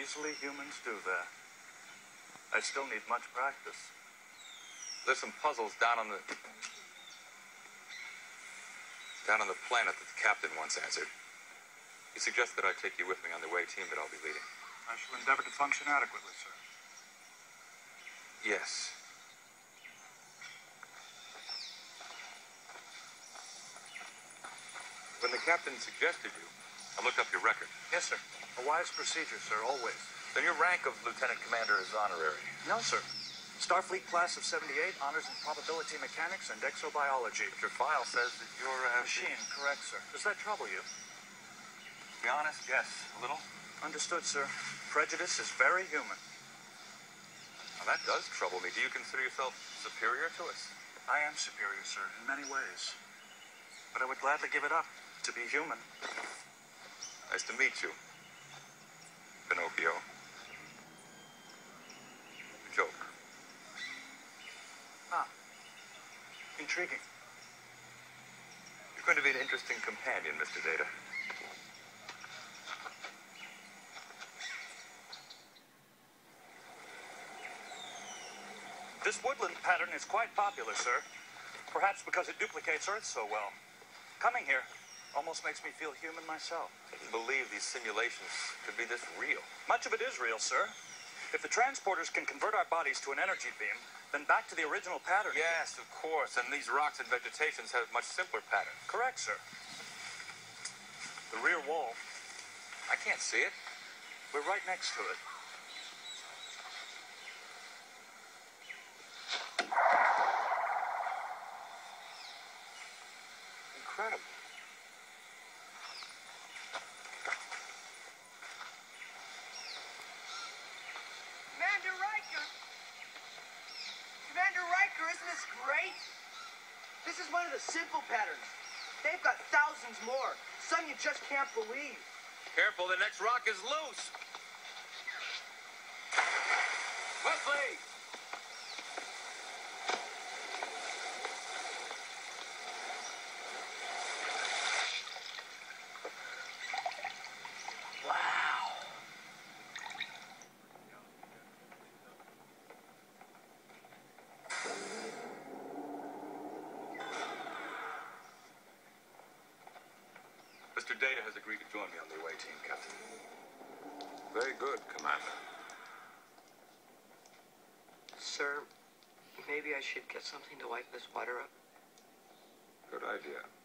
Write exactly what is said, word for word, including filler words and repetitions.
easily humans do that. I still need much practice. There's some puzzles down on the... down on the planet that the captain once answered. He suggested I take you with me on the away team that I'll be leading. I shall endeavor to function adequately, sir. Yes. When the captain suggested you, I looked up your record. Yes, sir. A wise procedure, sir, always. Then your rank of lieutenant commander is honorary. No, sir. Starfleet class of seventy-eight, honors in probability mechanics and exobiology. But your file says that you're a... Machine, correct, sir. Does that trouble you? To be honest, yes, a little. Understood, sir. Prejudice is very human. Now, that does trouble me. Do you consider yourself superior to us? I am superior, sir, in many ways. But I would gladly give it up to be human. Nice to meet you, Pinocchio. Joke. Ah. Intriguing. You're going to be an interesting companion, Mister Data. This woodland pattern is quite popular, sir. Perhaps because it duplicates Earth so well. Coming here almost makes me feel human myself. I didn't believe these simulations could be this real. Much of it is real, sir. If the transporters can convert our bodies to an energy beam, then back to the original pattern. Yes, of course. And these rocks and vegetations have much simpler patterns. Correct, sir. The rear wall. I can't see it. We're right next to it. Incredible. Commander Riker! Commander Riker, isn't this great? This is one of the simple patterns. They've got thousands more. Some you just can't believe. Careful, the next rock is loose. Wesley! Mister Data has agreed to join me on the away team, Captain. Very good, Commander. Sir, maybe I should get something to wipe this water up. Good idea.